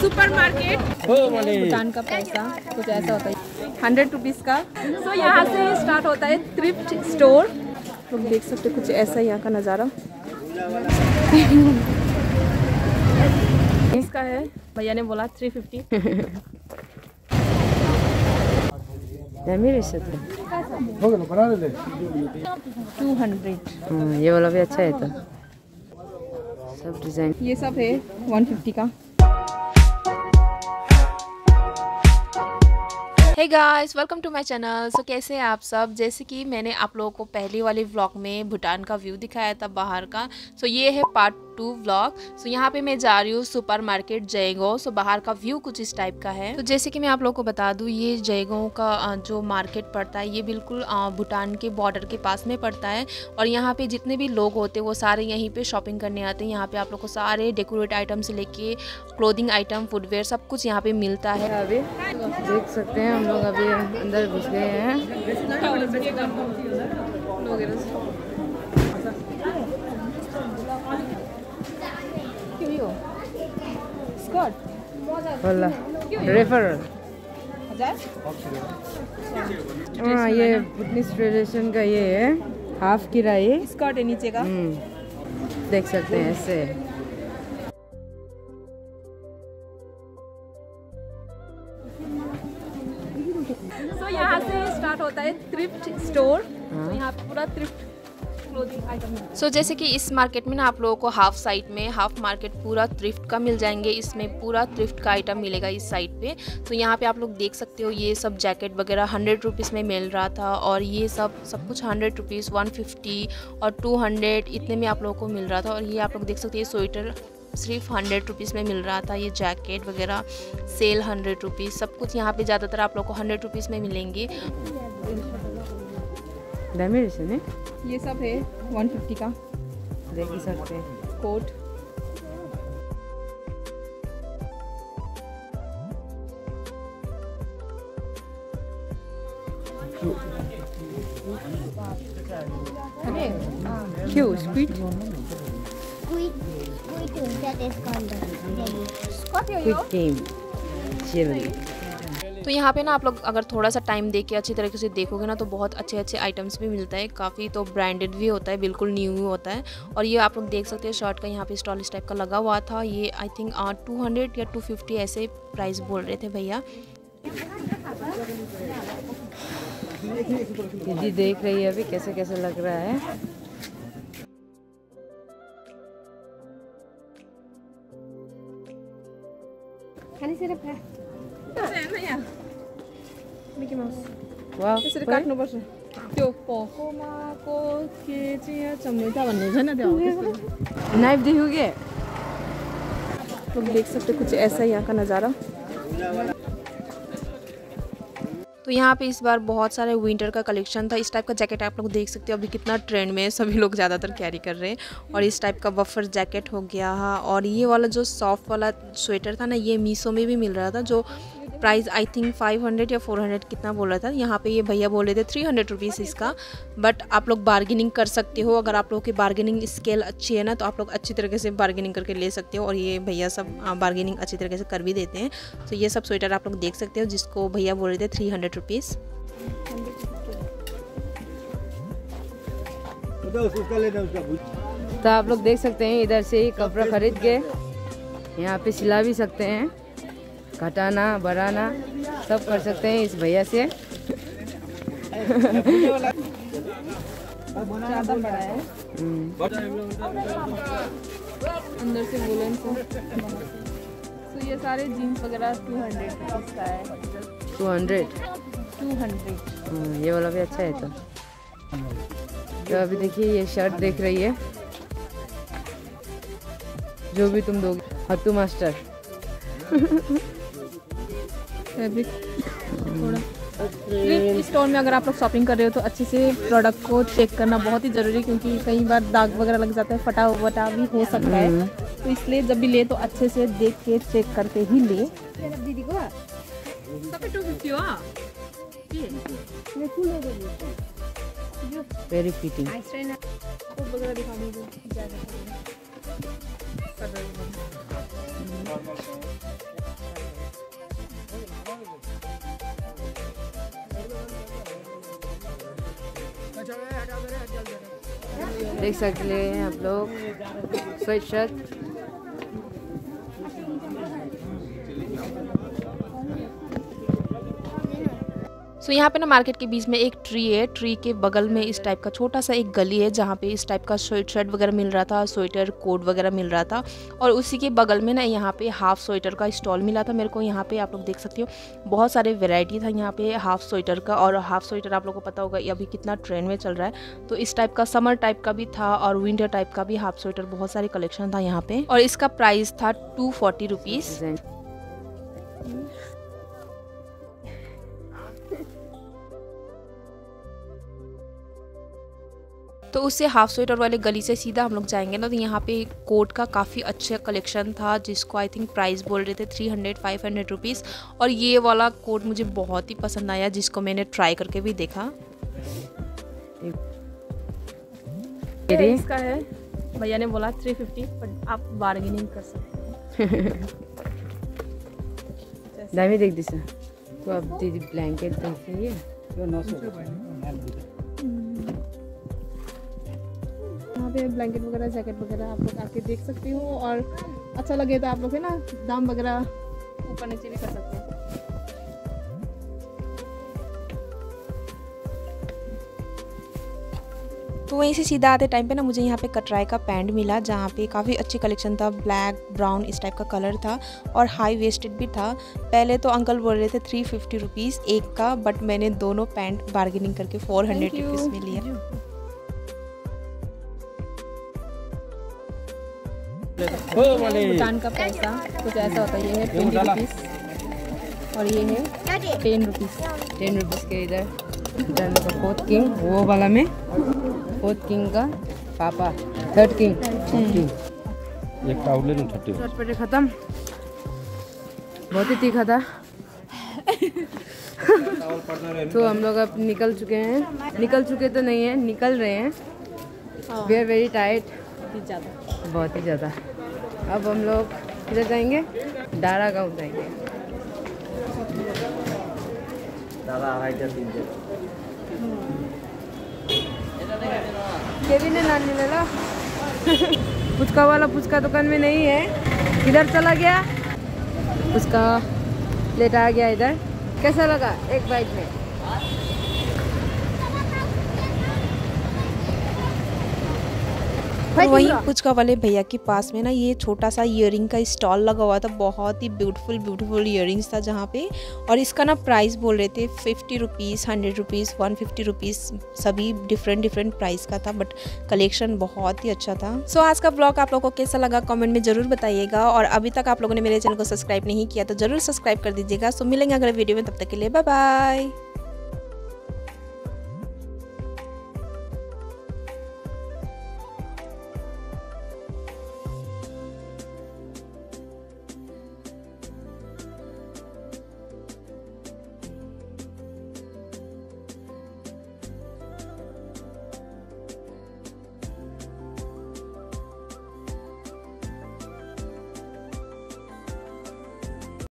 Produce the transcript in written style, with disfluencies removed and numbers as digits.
Super market Bhutan का पैसा कुछ ऐसा होता है 100 रुपीज़ का। सो यहाँ से स्टार्ट होता है थ्रिफ्ट स्टोर। तो देख सकते कुछ ऐसा यहाँ का नज़ारा इसका है। भैया ने बोला 350। 200। ये वाला भी अच्छा है तो सब डिजाइन ये सब है 150 का। Hey guys, welcome to my channel. So कैसे हैं आप सब। जैसे कि मैंने आप लोगों को पहले वाले व्लॉग में भूटान का व्यू दिखाया था बाहर का। सो ये है पार्ट 2 व्लॉग। सो यहाँ पे मैं जा रही हूँ सुपर मार्केट जयगांव। सो बाहर का व्यू कुछ इस टाइप का है। तो जैसे कि मैं आप लोगों को बता दूँ, ये जयगांव का जो मार्केट पड़ता है ये बिल्कुल भूटान के बॉर्डर के पास में पड़ता है। और यहाँ पे जितने भी लोग होते हैं वो सारे यहीं पे शॉपिंग करने आते हैं। यहाँ पे आप लोग को सारे डेकोरेट आइटम से लेके क्लोथिंग आइटम, फुटवेयर सब कुछ यहाँ पे मिलता है। अभी देख सकते हैं हम लोग अभी अंदर घुस गए हैं। हाँ, ये बुटनीस ट्रेडिशन का ये है हाफ किराए स्कर्ट है नीचे का। देख सकते हैं ऐसे। तो यहाँ से स्टार्ट होता है थ्रिफ्ट स्टोर। तो यहाँ पे पूरा थ्रिफ्ट क्लोथिंग आइटम है। सो जैसे कि इस मार्केट में ना आप लोगों को हाफ साइड में हाफ मार्केट पूरा थ्रिफ्ट का मिल जाएंगे। इसमें पूरा थ्रिफ्ट का आइटम मिलेगा इस साइड पे। तो यहाँ पे आप लोग देख सकते हो ये सब जैकेट वगैरह 100 रुपीज़ में मिल रहा था। और ये सब कुछ 100 रुपीज़, 150 और 200 इतने में आप लोगों को मिल रहा था। और ये आप लोग देख सकते हैं स्वेटर सिर्फ 100 रुपीज़ में मिल रहा था। ये जैकेट वगैरह सेल 100 रुपीज़, सब कुछ यहाँ पे ज़्यादातर आप लोग को 100 रुपीज़ में मिलेंगे। ये सब है 150 का। देख ही सकते हैं कोट। क्यों स्पीड तो यहाँ पे ना आप लोग अगर थोड़ा सा टाइम दे के अच्छी तरीके से देखोगे ना तो बहुत अच्छे अच्छे आइटम्स भी मिलता है। काफ़ी तो ब्रांडेड भी होता है, बिल्कुल न्यू होता है। और ये आप लोग देख सकते हैं शर्ट का यहाँ पे स्टॉल इस टाइप का लगा हुआ था। ये आई थिंक 200 या 250 ऐसे प्राइस बोल रहे थे भैया। दीदी देख रही है अभी कैसे कैसे लग रहा है। त्यसरी काट्नुपर्छ त्यो पकोमाको के चाहिँ चम्लेटा भन्ने छैन त्यो नाइफ देखोगे। तो देख सकते कुछ ऐसा ही यहाँ का नज़ारा। तो यहाँ पे इस बार बहुत सारे विंटर का कलेक्शन था। इस टाइप का जैकेट आप लोग देख सकते हो अभी कितना ट्रेंड में है, सभी लोग ज़्यादातर कैरी कर रहे हैं। और इस टाइप का बफर जैकेट हो गया। और ये वाला जो सॉफ्ट वाला स्वेटर था ना, ये मीशो में भी मिल रहा था। जो प्राइस आई थिंक 500 या 400 कितना बोल रहा था। यहाँ पे ये भैया बोल रहे थे 300 रुपीज़ इसका। बट आप लोग बार्गेनिंग कर सकते हो। अगर आप लोगों की बार्गेनिंग स्केल अच्छी है ना तो आप लोग अच्छी तरीके से बार्गेनिंग करके ले सकते हो। और ये भैया सब बार्गेनिंग अच्छी तरीके से कर भी देते हैं। तो ये सब स्वेटर आप लोग देख सकते हो जिसको भैया बोल रहे थे 300 रुपीज़। तो आप लोग देख सकते हैं इधर से ही कपड़ा खरीद के यहाँ पे सिला भी सकते हैं, घटाना बढ़ाना सब कर सकते हैं इस भैया से। ज़्यादा बड़ा है अंदर से वुलन से। तो ये सारे जीन्स वगैरह 200 रुपीज़ का है। 200। ये वाला भी अच्छा है तो अभी देखिए ये शर्ट देख रही है जो भी तुम दोगे। हत्तू मास्टर फैब्रिक थोड़ा थ्रिफ्ट स्टोर में अगर आप लोग शॉपिंग कर रहे हो तो अच्छे से प्रोडक्ट को चेक करना बहुत ही ज़रूरी है। क्योंकि कई बार दाग वगैरह लग जाता है, फटा वटा भी हो सकता है। तो इसलिए जब भी ले तो अच्छे से देख के चेक करके ही ले। दीदी को वेरी फिटिंग। देख सकते हैं आप लोग स्वेट शर्ट। सो यहाँ पे ना मार्केट के बीच में एक ट्री है। ट्री के बगल में इस टाइप का छोटा सा एक गली है जहाँ पे इस टाइप का स्वेट शर्ट वगैरह मिल रहा था, स्वेटर कोट वगैरह मिल रहा था। और उसी के बगल में ना यहाँ पे हाफ स्वेटर का स्टॉल मिला था मेरे को। यहाँ पे आप लोग देख सकते हो बहुत सारे वेराइटी था यहाँ पे हाफ स्वेटर का। और हाफ स्वेटर आप लोग को पता होगा अभी कितना ट्रेंड में चल रहा है। तो इस टाइप का समर टाइप का भी था और विंटर टाइप का भी हाफ स्वेटर, बहुत सारे कलेक्शन था यहाँ पे। और इसका प्राइस था 240 रुपीज़। तो उससे हाफ स्वेटर वाले गली से सीधा हम लोग जाएंगे ना, तो यहाँ पे कोट का काफ़ी अच्छा कलेक्शन था जिसको आई थिंक प्राइस बोल रहे थे 300-500 रुपीज़। और ये वाला कोट मुझे बहुत ही पसंद आया जिसको मैंने ट्राई करके भी देखा। इसका है, भैया ने बोला 350, बट आप बार्गेनिंग कर सकते हैं। दामी देख दिस तो अब दीदी ब्लैंकेट देखिए ब्लैंकेट वगैरह जैकेट वगैरह आप लोग आके देख सकते हो। और अच्छा लगे तो आप लोग है ना दाम वगैरह ऊपर नीचे भी कर सकते हैं। तो वहीं से सीधा आते टाइम पे ना मुझे यहाँ पे कटराई का पैंट मिला जहाँ पे काफ़ी अच्छी कलेक्शन था। ब्लैक ब्राउन इस टाइप का कलर था और हाई वेस्टेड भी था। पहले तो अंकल बोल रहे थे 350 रुपीज़ एक का, बट मैंने दोनों पैंट बार्गेनिंग करके 400 रुपीज़ में लिया। भूटान का पैसा कुछ ऐसा होता है। ये है 20 रुपीज़ और ये है 10 रुपीज़। 10 रुपीज़ के इधर भूटान का 4th किंग, वो वाला में 4th किंग का पापा 3rd किंग। एक पाउडर ले 30 चटपटे खत्म, बहुत ही तीखा था। तो हम लोग अब निकल चुके हैं, निकल चुके तो नहीं है, निकल रहे हैं। वी आर वेरी टायर्ड, बहुत ही ज़्यादा। अब हम लोग किधर जाएंगे? डारा गाँव जाएंगे। केविन ने नानी ले लो। पुचका वाला पुचका दुकान में नहीं है, किधर चला गया? उसका प्लेट आ गया इधर। कैसा लगा एक बाइट में? और वहीं पुचका वाले भैया के पास में ना ये छोटा सा ईयरिंग का स्टॉल लगा हुआ था। बहुत ही ब्यूटीफुल ईयरिंग्स था जहाँ पे। और इसका ना प्राइस बोल रहे थे 50 रुपीज़, 100 रुपीज़, 150 रुपीज़, सभी डिफरेंट प्राइस का था, बट कलेक्शन बहुत ही अच्छा था। सो आज का ब्लॉग आप लोगों को कैसा लगा कमेंट में ज़रूर बताइएगा। और अभी तक आप लोगों ने मेरे चैनल को सब्सक्राइब नहीं किया तो ज़रूर सब्सक्राइब कर दीजिएगा। सो मिलेंगे अगले वीडियो में, तब तक के लिए बाय बाय।